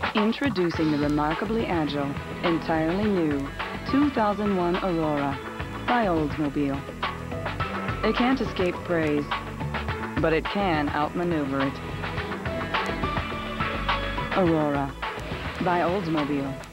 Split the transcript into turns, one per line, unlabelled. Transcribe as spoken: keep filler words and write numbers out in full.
Introducing the remarkably agile, entirely new two thousand one Aurora by Oldsmobile. It can't escape praise, but it can outmaneuver it. Aurora by Oldsmobile.